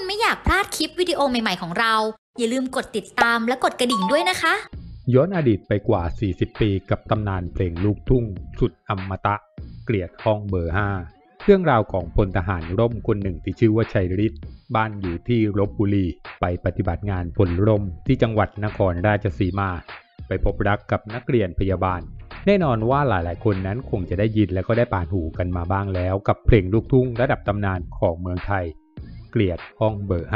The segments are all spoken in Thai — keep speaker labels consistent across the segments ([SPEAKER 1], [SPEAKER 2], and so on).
[SPEAKER 1] ไม่อยากพลาดคลิปวิดีโอใหม่ๆของเราอย่าลืมกดติดตามและกดกระดิ่งด้วยนะคะ
[SPEAKER 2] ย้อนอดีตไปกว่า 40 ปีกับตำนานเพลงลูกทุ่งสุดอมตะเกลียดห้องเบอร์ 5 เรื่องราวของพลทหารร่มคนหนึ่งที่ชื่อว่าชัยฤทธิ์บ้านอยู่ที่ลพบุรีไปปฏิบัติงานพลร่มที่จังหวัดนครราชสีมาไปพบรักกับนักเรียนพยาบาลแน่นอนว่าหลายๆคนนั้นคงจะได้ยินและก็ได้ผ่านหูกันมาบ้างแล้วกับเพลงลูกทุ่งระดับตำนานของเมืองไทยเกลียดห้องเบอร์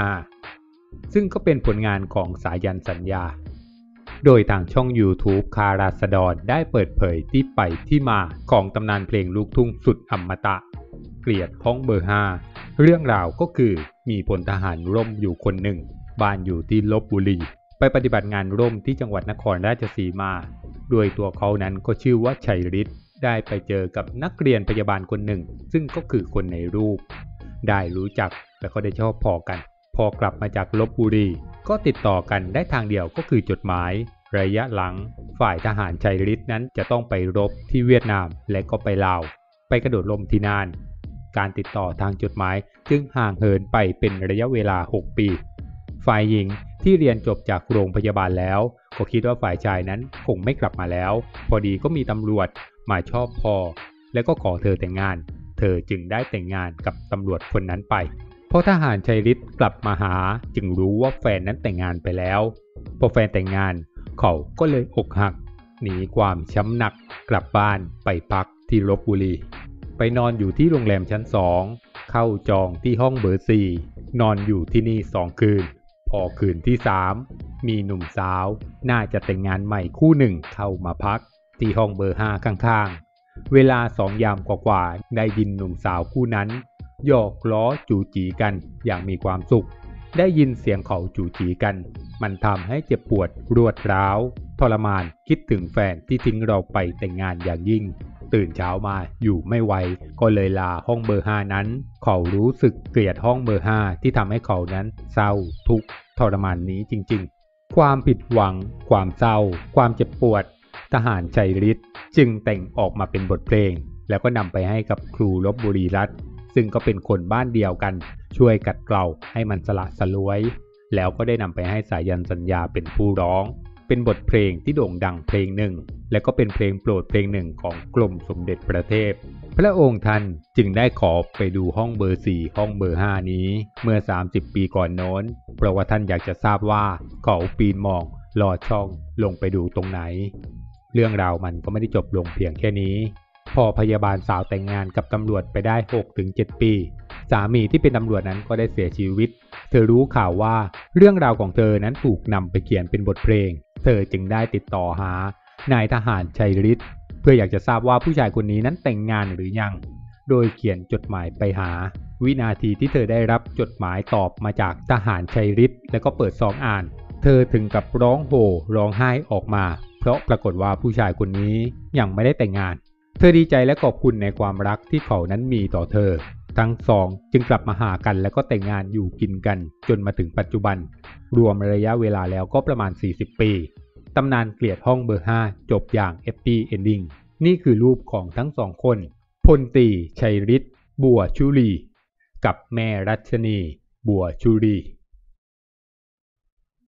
[SPEAKER 2] 5 ซึ่งก็เป็นผลงานของสายันสัญญาโดยทางช่อง YouTube คาราษฎรได้เปิดเผยที่ไปที่มาของตำนานเพลงลูกทุ่งสุดอมตะเกลียดห้องเบอร์ 5 เรื่องราวก็คือมีพลทหารร่มอยู่คนหนึ่งบ้านอยู่ที่ลพบุรีไปปฏิบัติงานร่มที่จังหวัดนครราชสีมาโดยตัวเขานั้นก็ชื่อว่าชัยฤทธิ์ได้ไปเจอกับนักเรียนพยาบาลคนหนึ่งซึ่งก็คือคนในรูปได้รู้จักและก็ได้ชอบพอกันพอกลับมาจากลพบุรีก็ติดต่อกันได้ทางเดียวก็คือจดหมายระยะหลังฝ่ายทหารชัยฤทธิ์นั้นจะต้องไปรบที่เวียดนามและก็ไปลาวไปกระโดดร่มที่น่านการติดต่อทางจดหมายจึงห่างเหินไปเป็นระยะเวลา 6 ปีฝ่ายหญิงที่เรียนจบจากโรงพยาบาลแล้วก็คิดว่าฝ่ายชายนั้นคงไม่กลับมาแล้วพอดีก็มีตำรวจมาชอบพอและก็ขอเธอแต่งงานเธอจึงได้แต่งงานกับตำรวจคนนั้นไปพอทหารชัยฤทธิ์กลับมาหาจึงรู้ว่าแฟนนั้นแต่งงานไปแล้วพอแฟนแต่งงานเขาก็เลยอกหักหนีความช้ำหนักกลับบ้านไปพักที่ลพบุรีไปนอนอยู่ที่โรงแรมชั้น2เข้าจองที่ห้องเบอร์ 4นอนอยู่ที่นี่2 คืนพอคืนที่3มีหนุ่มสาวน่าจะแต่งงานใหม่คู่หนึ่งเข้ามาพักที่ห้องเบอร์ 5ข้างๆเวลา2 ยามกว่าๆได้ยินหนุ่มสาวคู่นั้นหยอกล้อจู๋จีกันอย่างมีความสุขได้ยินเสียงเขาจู๋จีกันมันทำให้เจ็บปวดรวดร้าวทรมานคิดถึงแฟนที่ทิ้งเราไปแต่งงานอย่างยิ่งตื่นเช้ามาอยู่ไม่ไหวก็เลยลาห้องเบอร์ 5นั้นเขารู้สึกเกลียดห้องเบอร์ 5ที่ทำให้เขานั้นเศร้าทุกข์ทรมานนี้จริงๆความผิดหวังความเศร้าความเจ็บปวดทหารชัยฤทธิ์จึงแต่งออกมาเป็นบทเพลงแล้วก็นำไปให้กับครูลพบุรีรัฐซึ่งก็เป็นคนบ้านเดียวกันช่วยกัดเกลาให้มันสละสลวยแล้วก็ได้นำไปให้สายันสัญญาเป็นผู้ร้องเป็นบทเพลงที่โด่งดังเพลงหนึ่งและก็เป็นเพลงโปรดเพลงหนึ่งของกรมสมเด็จพระเทพพระองค์ท่านจึงได้ขอไปดูห้องเบอร์ 4ห้องเบอร์ 5นี้เมื่อ30 ปีก่อนโน้นเพราะว่าท่านอยากจะทราบว่าเขาปีนมองลอดช่องลงไปดูตรงไหนเรื่องราวมันก็ไม่ได้จบลงเพียงแค่นี้พอพยาบาลสาวแต่งงานกับตำรวจไปได้ 6-7 ปีสามีที่เป็นตำรวจนั้นก็ได้เสียชีวิตเธอรู้ข่าวว่าเรื่องราวของเธอนั้นถูกนำไปเขียนเป็นบทเพลงเธอจึงได้ติดต่อหานายทหารชัยฤทธิ์เพื่ออยากจะทราบว่าผู้ชายคนนี้นั้นแต่งงานหรือยังโดยเขียนจดหมายไปหาวินาทีที่เธอได้รับจดหมายตอบมาจากทหารชัยฤทธิ์แล้วก็เปิดซองอ่านเธอถึงกับร้องโห่ร้องไห้ออกมาเพราะปรากฏว่าผู้ชายคนนี้ยังไม่ได้แต่งงานเธอดีใจและขอบคุณในความรักที่เขานั้นมีต่อเธอทั้งสองจึงกลับมาหากันแล้วก็แต่งงานอยู่กินกันจนมาถึงปัจจุบันรวมระยะเวลาแล้วก็ประมาณ40 ปีตำนานเกลียดห้องเบอร์ 5จบอย่างแฮปปี้เอนดิ้งนี่คือรูปของทั้งสองคนพลตรีชัยฤทธิ์บัวชุลีกับแม่รัชนีบัวชุลี